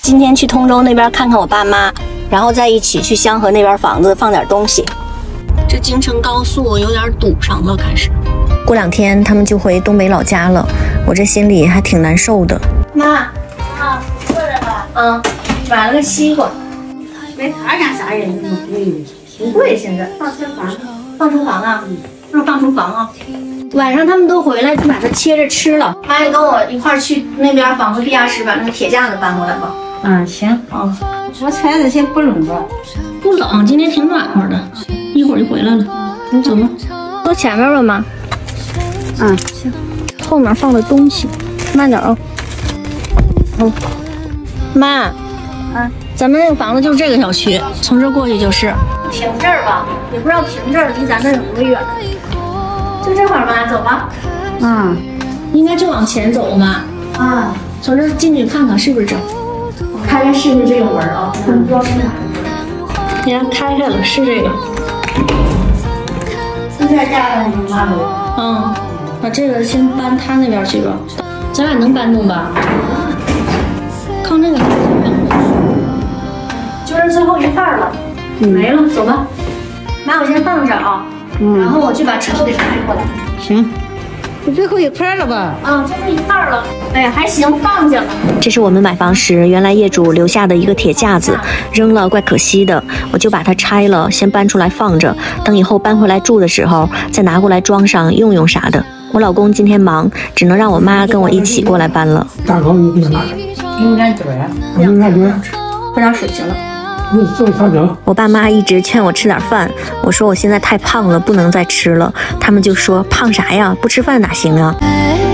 今天去通州那边看看我爸妈，然后再一起去香河那边房子放点东西。这京承高速有点堵上了，开始。过2天他们就回东北老家了，我这心里还挺难受的。妈，坐着吧。买了个西瓜。 没他家啥人那么贵， 不贵，现在放车房， 放厨房啊，就是放厨房啊。晚上他们都回来，就把它切着吃了。妈也跟我一块儿去那边房子地下室把那个铁架子搬过来吧。 行我揣着先不冷吧？ 不冷，今天挺暖和的，一会儿就回来了。你走吧，坐前面吧，妈。 行。 后面放的东西，慢点啊。妈。咱们那个房子就是这个小区，从这过去就是。停这儿吧，也不知道停这儿离咱这有多远。就这会儿吧，走吧。应该就往前走嘛。从这进去看看是不是这？我开开是不是这个门啊？不知道是哪个。你看开开了，是这个。 现在架上你妈楼。 把这个先搬他那边去吧。咱俩能搬动吧？靠那个。就这最后一块了，没了，走吧。妈，我先放这啊。然后我去把车给开过来。 行。就最后一块了吧？ 最后一块了。哎，还行，放下了。这是我们买房时原来业主留下的一个铁架子，扔了怪可惜的，我就把它拆了，先搬出来放着，等以后搬回来住的时候再拿过来装上用用啥的。我老公今天忙，只能让我妈跟我一起过来搬了。 大高你给拿着， 应该对， 应该对， 喝点水行了。 我爸妈一直劝我吃点饭，我说我现在太胖了，不能再吃了。他们就说胖啥呀，不吃饭哪行啊？